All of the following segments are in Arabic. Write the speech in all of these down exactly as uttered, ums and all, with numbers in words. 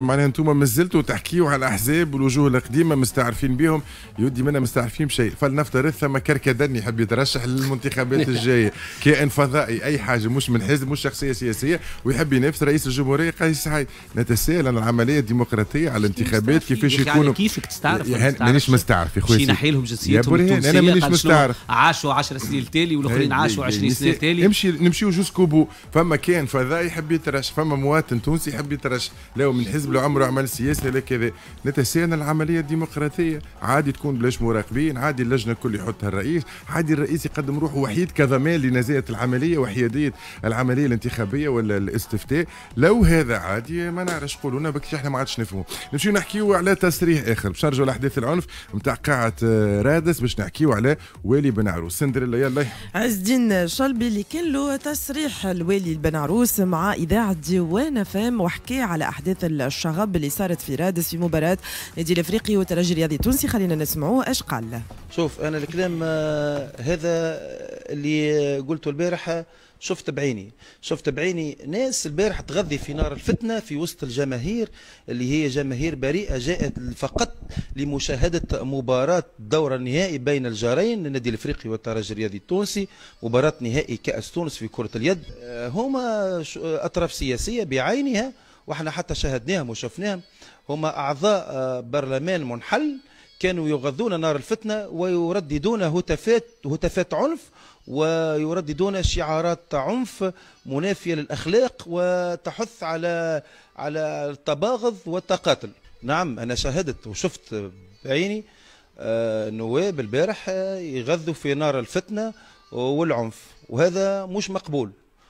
معناها انتم مازلتوا تحكيوا على الاحزاب والوجوه القديمه مستعرفين بهم، يودي منا مستعرفين بشيء، فلنفترض ثم كركدني يحب يترشح للمنتخبات الجايه، كائن فضائي اي حاجه مش من حزب مش شخصيه سياسيه ويحب ينافس رئيس الجمهوريه قيس سعيد، نتساءل عن العمليه الديمقراطيه على الانتخابات كيفاش يكونوا. كيفك تستعرف؟ مانيش مستعرف يا خويا. شي نحي لهم جنسيتهم التونسيه. انا مانيش مستعرف. عاشوا عشر سنين تالي والاخرين عاشوا عشرين سنه تالي. نمشي نمشيو جوسكو بو، فما كائن فضائي يحب يترشح، فما مواطن تونسي يحب يترشح، لو من حزب لو عمره عمل سياسي لا كذا، نتساءل العمليه الديمقراطيه، عادي تكون بلاش مراقبين، عادي اللجنه الكل يحطها الرئيس، عادي الرئيس يقدم روحه وحيد كضمان لنزاهه العمليه وحياديه العمليه الانتخابيه ولا الاستفتاء، لو هذا عادي ما نعرفش قولوا لنا بكي احنا ما عادش نفهموا. نمشيو نحكيو على تصريح اخر باش نرجعوا لاحداث العنف نتاع قاعه رادس باش نحكيو على والي بن عروس. سندريلا يلا. عز الدين شلبي اللي كان له تصريح الوالي بن عروس مع اذاعه ديوان فام وحكى على احداث الشغب اللي صارت في رادس في مباراة نادي الافريقي والترجي الرياضي التونسي. خلينا نسمعوه ايش قال. شوف انا الكلام هذا اللي قلته البارحه شفت بعيني، شفت بعيني ناس البارح تغذي في نار الفتنه في وسط الجماهير اللي هي جماهير بريئه جاءت فقط لمشاهده مباراه الدور النهائي بين الجارين النادي الافريقي والترجي الرياضي التونسي، مباراه نهائي كاس تونس في كره اليد. هما اطراف سياسيه بعينها واحنا حتى شاهدناهم وشفناهم، هما اعضاء برلمان منحل كانوا يغذون نار الفتنه ويرددون هتافات هتافات عنف ويرددون شعارات عنف منافيه للاخلاق وتحث على على التباغض والتقاتل. نعم انا شاهدت وشفت بعيني نواب البارح يغذوا في نار الفتنه والعنف، وهذا مش مقبول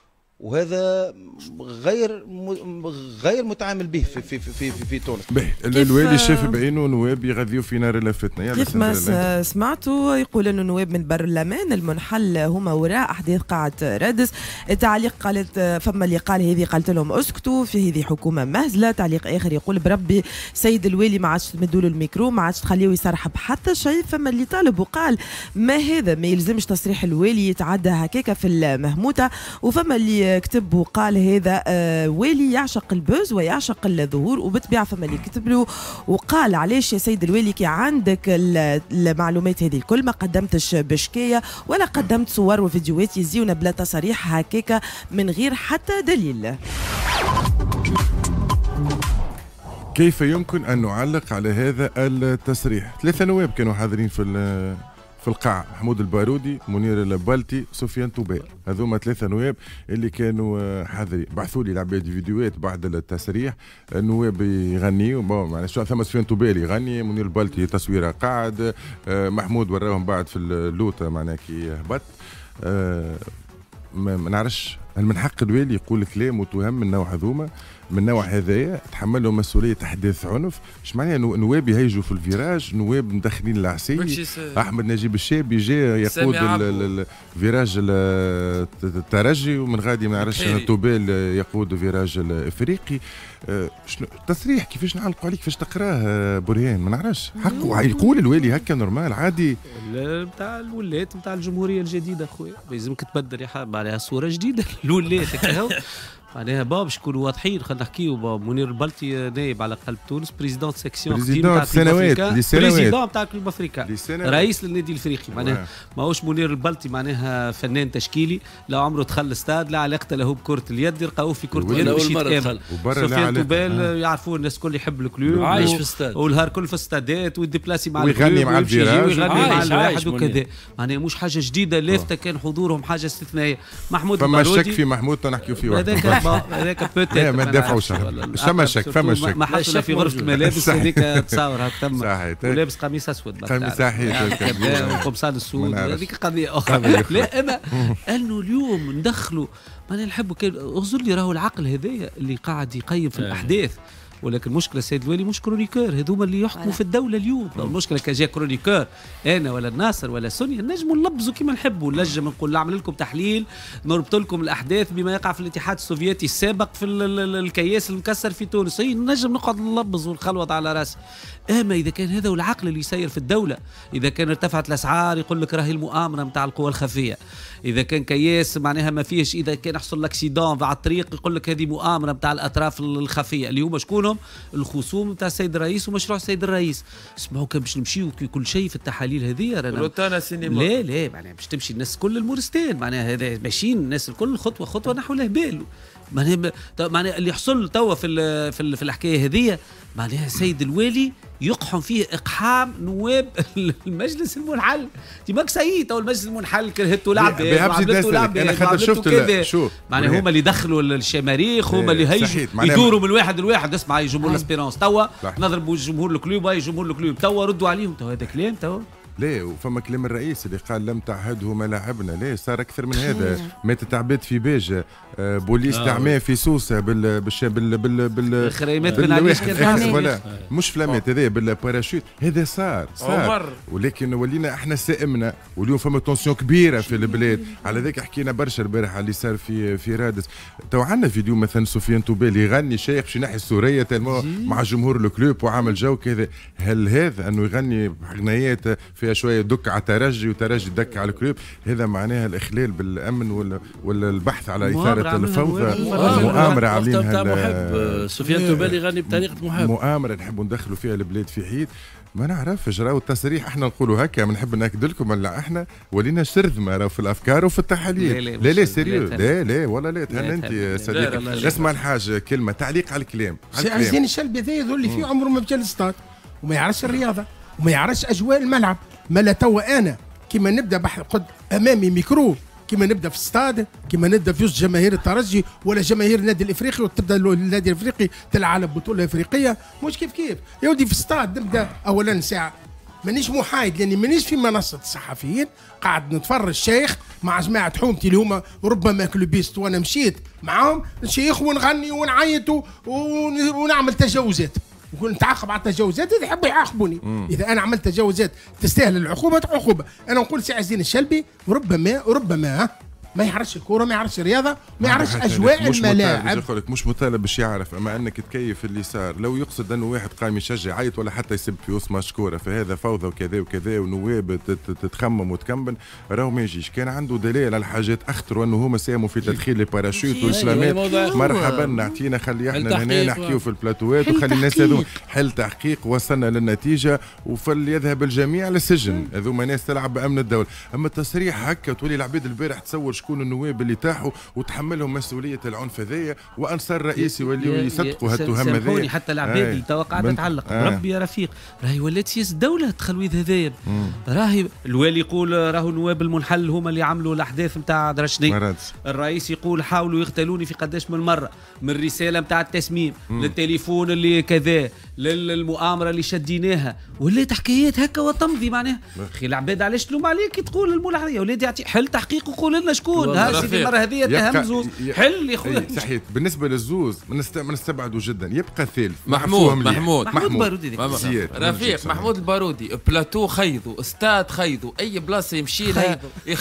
وهذا غير غير متعامل به في في في في, في تونس. الوالي شاف بعينه نواب يغذيوا في نار الفتنه. كيف ما سمعتوا يقول انه نواب من البرلمان المنحل هما وراء احداث قاعه رادس. التعليق قالت فما اللي قال هذه قالت لهم اسكتوا في هذه حكومه مهزله. تعليق اخر يقول بربي سيد الوالي ما عادش تمدوا له الميكرو ما عادش تخليه يصرح بحتى شيء. فما اللي طالب وقال ما هذا ما يلزمش تصريح الوالي يتعدى هكاكا في المهموته. وفما اللي كتب وقال هذا آه والي يعشق البوز ويعشق الظهور. وبالطبيعه فما اللي كتب له وقال علاش يا سيد الوالي كي عندك المعلومات هذه الكل ما قدمتش بشكايه ولا قدمت صور وفيديوهات يزيونا بلا تصاريح هكاكا من غير حتى دليل. كيف يمكن ان نعلق على هذا التصريح؟ ثلاثه نواب كانوا حاضرين في في القاعة، محمود البارودي، منير البلتي، سفيان توبال، هذوما ثلاثة نواب اللي كانوا حاضرين. بعثوا لي العباد فيديوهات بعد التصريح، النواب يغنيوا، معناها ثم سفيان توبال يغني، منير البلتي تصويره قاعد، محمود وراهم بعد في اللوطة معناها كي هبط. ما نعرفش هل من حق الوالي يقول كلام وتهم من نوع هذوما من نوع هذايا تحملوا مسؤوليه احداث عنف؟ اش معناها نواب يهيجوا في الفيراج، نواب مدخلين العسيلي، احمد نجيب الشابي جاء يقود الفيراج الترجي ومن غادي ما نعرفش توبال يقود فيراج الافريقي. شنو التصريح كيفاش نعلقوا عليك كيفاش تقراه برهان؟ ما نعرفش حقه يقول الوالي هكا نورمال عادي نتاع الولات نتاع الجمهوريه الجديده خويا لازمك تبدل يا حبيبي معناها صوره جديده الولات هكا معناها باب باش نكونوا واضحين. خلينا نحكيو باب منير البلتي نائب على قلب تونس، بريزيدون سيكسيون بريزيدون سنوات بريزيدون تاع كلوب افريكا، رئيس للنادي الافريقي معناها ماهوش منير البلتي معناها فنان تشكيلي لا عمره دخل الاستاد لا علاقته له بكره اليد يلقاوه في كره اليد باش يتكامل. سفيان توبال يعرفوه الناس الكل يحب الكلوب عايش في الاستاد والنهار كل في الاستادات ويديبلاسي مع ويغني مع الفيراج ويغني مع الواحد وكذا معناها مش حاجه جديده لافته كان حضورهم حاجه استثنائيه. محمود فما شك في محمود نحكيو فيه هذاك هذاك ما تدافعوش فما شك فما شك ما حصل في غرفه الملابس هذيك تصاور هاك تم ولابس قميص اسود قميص صحيح وقمصان السود هذيك قضيه اخرى. لا انا انه اليوم ندخلوا ماني نحبوا اغزر لي راهو العقل هذايا اللي قاعد يقيم في الاحداث، ولكن المشكله السيد الوالي مش كرونيكور، هذوما اللي يحكموا في الدوله اليوم. المشكله كان جا كرونيكور انا ولا الناصر ولا سونيا نجموا نلبزوا كما نحبوا، نجم نقول نعمل لكم تحليل نربط لكم الاحداث بما يقع في الاتحاد السوفيتي السابق في الكياس المكسر في تونس، هي نجم نقعد نلبز ونخلوط على راسي. اما اذا كان هذا هو العقل اللي يسير في الدوله، اذا كان ارتفعت الاسعار يقول لك راهي المؤامره نتاع القوى الخفيه، اذا كان كياس معناها ما فيش، اذا كان يحصل لك اكسيدون على الطريق يقول لك هذه مؤامره نتاع الاطراف الخفيه اللي هما شكونهم بينهم الخصوم نتاع السيد الرئيس ومشروع السيد الرئيس. اسمعوا كان باش نمشيو كل شيء في التحاليل هذه روتانا سينما. لا لا معناها باش تمشي الناس كل المورستان معناها هذا ماشيين الناس الكل خطوه خطوه نحو الهبال. معناها معناها اللي حصل توا في ال في, ال في الحكايه هذه معناها السيد الوالي يقحم فيه اقحام نواب المجلس المنحل. دي ماك سيء تو المجلس المنحل كرهته لعبه وعملته لعبه انا خاطر شفت كذا شوف معناها هما اللي دخلوا الشماريخ هما اللي هيجوا يدوروا من واحد لواحد. اسمع يا جمهور الاسبيرونس توا نضربوا جمهور الكلوب هاي جمهور الكلوب توا ردوا عليهم توا هذا كلام توا. ليه وفما كلام الرئيس اللي قال لم تعهده ملاعبنا. ليه صار اكثر من هذا. ماتت عباد في باجه بوليس تعميه في سوسه بال بال بال بال بال خريمات بن علي ولا مش فلامات هذا بالباراشوت. هذا صار صار ولكن ولينا احنا سائمنا واليوم فما تونسيون كبيره في البلاد. على ذاك حكينا برشا البارح على اللي صار في في رادس. تو عندنا فيديو مثلا سفيان توبال يغني شيخ باش ينحي السوريه مع جمهور الكلوب وعامل جو كذا. هل هذا انه يغني غنيات فيها شويه دك على ترجي وترجي دك على الكلوب هذا معناها الاخلال بالامن ولا ولا البحث على اثاره الفوضى. المؤامره عاملينها محب سفيان توبال يغني بطريقه محب. مؤامره نحبوا ندخلوا فيها البلاد في حيط. ما نعرفش راهو التصريح احنا نقولوا هكا بنحب ناكد لكم ولا احنا ولينا شرذمه راهو في الافكار وفي التحاليل. لا لا, لا سيريو لا لا ولا لا تهنى انت صديقي. اسمع الحاجه كلمه تعليق على الكلام. سي عزيزين الشلبي هذا يظل اللي فيه عمره ما مشى للستاد وما يعرفش الرياضه وما يعرفش اجواء الملعب. مالا توا انا كيما نبدا قد امامي ميكرو كيما نبدا في الستاد كيما نبدا في وسط جماهير الترجي ولا جماهير النادي الافريقي وتبدا النادي الافريقي تلعب بطوله افريقيه مش كيف كيف يا ودي. في الستاد نبدا اولا ساعه مانيش محايد لاني مانيش في منصه الصحفيين قاعد نتفرج شيخ مع جماعه حومتي اللي هما ربما كلوبيست وانا مشيت معاهم نشيخ ونغني ونعيط ونعمل تجاوزات ونقول نتعاقب على التجاوزات اذا يحبوا يعاقبوني. مم. اذا انا عملت تجاوزات تستاهل العقوبه عقوبه. انا نقول سي عزيزين الشلبي ربما ربما ما يعرفش الكوره ما يعرفش الرياضه ما يعرفش اجواء الملاعب. مش لك مش مطالب باش يعرف اما انك تكيف اللي صار. لو يقصد انه واحد قايم يشجع عيط ولا حتى يسب في وسط مشكوره فهذا فوضى وكذا وكذا ونواب تتخمم وتكمبن راهو ما يجيش. كان عنده دليل على حاجات اخطر وانه هما ساهموا في تدخيل الباراشوت والسلامات. مرحبا نعطينا خلي احنا هنا نحكيو في البلاتوات وخلي الناس هذو حل تحقيق وصلنا للنتيجه وفليذهب الجميع للسجن. هذوما ناس تلعب بامن الدوله. اما التصريح هكا تولي العباد البارح تصور شكون النواب اللي تاحوا وتحملهم مسؤوليه العنف هذايا وانصار الرئيس يوليوا يصدقوا هالتهم هذايا. حتى العباد اللي توا قاعده تعلق آه. ربي يا رفيق راهي ولات سياسه الدوله التخلويذ هذايا. راهي الوالي يقول راهو نواب المنحل هما اللي عملوا الاحداث نتاع درشني. الرئيس يقول حاولوا يغتالوني في قداش من مره من الرساله نتاع التسميم مم. للتليفون اللي كذا للمؤامره اللي شديناها ولات حكايات هكا وتمضي معناها. اخي العباد علاش تلوم عليك تقول المولى يا ولادي اعطي حل تحقيق وقول لنا شكون ها سيدي المره هذه تهمزوا حل يا خويا. صحيح بالنسبه للزوز ما نستبعدوا جدا. يبقى الثالث محمود محمود محمود بارودي رفيق محمود البارودي بلاتو خيضوا استاد خيضوا اي بلاصه يمشي لها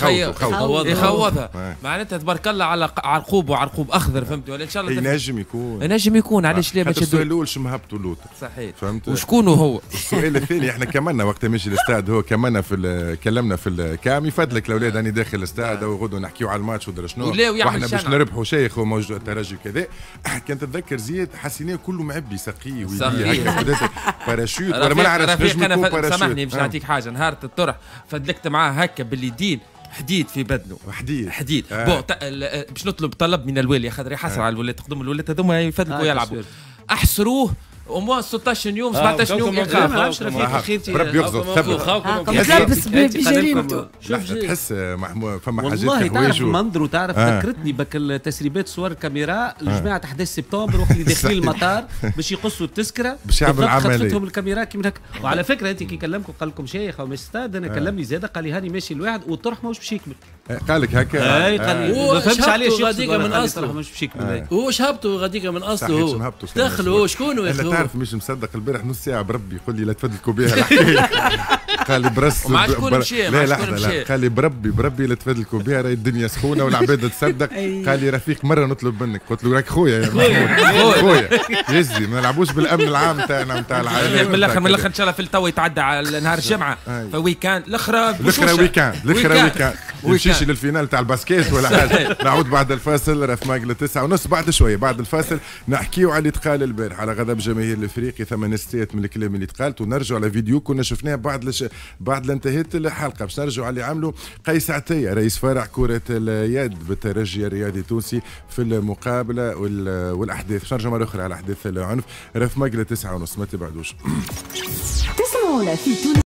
يخوضها معناتها تبارك الله على عرقوب وعرقوب اخضر فهمت ولا ان شاء الله ينجم يكون ينجم يكون علاش لا ما تشدوا السؤال الاول شو مهبطوا اللوتر صحيح فهمت وشكون هو. السؤال الثاني احنا كملنا وقت مشي الاستاد هو كملنا في كلمنا في الكام يفدلك الاولاد اني داخل الاستاد وغدوا نحكيو على الماتش ودرا شنو واحنا باش نربحوا شيخ وموجود الترجي وكذا. كنت تتذكر زياد حسيناه كله معبي سقيه ويدي هكا باراشوت ولا ما نعرفش نجم يكون باراشوت. سامحني باش نعطيك حاجه نهار الطرح فدلكت معاه هكا باليدين حديد في بدنه حديد حديد آه. بون باش نطلب طلب من الوالي خاطر يحسر آه. على الولاد تقدم الولاد هذوما يفدلكوا آه يلعبوا احسروه وموا ستة عشر يوم سبعة عشر يوم يخاف ربي يغزر تلبس بجريمته. تحس محمود فما حاجات والله تعرف منظر وتعرف ذكرتني بك التسريبات صور كاميرا الجماعه احداث سبتمبر وقت اللي داخلين المطار باش يقصوا التذكره باش يعملوا العمليه خطفتهم الكاميرا كيما هكا. وعلى فكره انت كي كلمكم قال لكم شيخ او مش استاد انا كلمني زاده قال لي هاني ماشي الواحد والطرح ماهوش باش يكمل. قال لك هكا اي قال لي ما فهمتش علاش غاديكا من اصله مش باش يكمل. واش هبطوا غاديكا من اصله هو دخلوا شكون يا اخي تعرف مش مصدق البارح نص ساعه بربي يقول لي لا تفدلكوا بها الحكايه. قال لي برس مع شكون مشى لا لحظه لا قال لي بربي بربي لا تفدلكوا بها راهي الدنيا سخونه والعباد تصدق. قال لي رفيق مره نطلب منك قلت له راك خويا يا محمود خويا يزي ما نلعبوش بالامن العام تاعنا نتاع العائله. من الاخر من الاخر ان شاء الله في التو يتعدى على نهار الجمعه فويكاند الاخرى الاخرى ويكاند الاخرى ويكاند يمشيش للفينال تاع الباسكيت ولا حاجه. نعود بعد الفاصل راه في ماقله تسعة ونص بعد شويه بعد الفاصل نحكيو على اللي تقال البارح على غضب جماهير الافريقي. ثم نستيت من الكلام اللي تقالت ونرجعوا على فيديو كنا شفناه بعد لش... بعد انتهت الحلقه باش نرجعوا على اللي عملوا قيس عطيه رئيس فرع كره اليد بالترجي الرياضي التونسي في المقابله وال... والاحداث. باش نرجعوا مره اخرى على احداث العنف راه في ماقله تسعة ونص ما تبعدوش. تسمعونا في تونس.